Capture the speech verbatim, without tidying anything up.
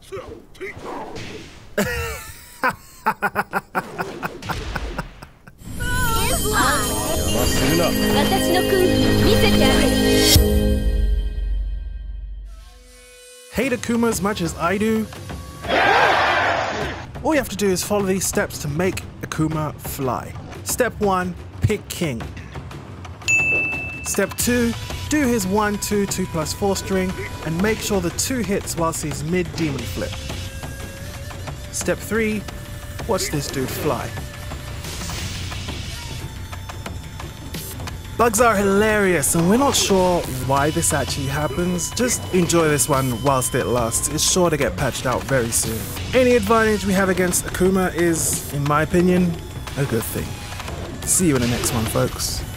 Hate Akuma as much as I do? All you have to do is follow these steps to make Akuma fly. Step one, pick King. Step two, do his one, two, two plus four string and make sure the two hits whilst he's mid demon flip. Step three, watch this dude fly. Bugs are hilarious and we're not sure why this actually happens. Just enjoy this one whilst it lasts. It's sure to get patched out very soon. Any advantage we have against Akuma is, in my opinion, a good thing. See you in the next one, folks.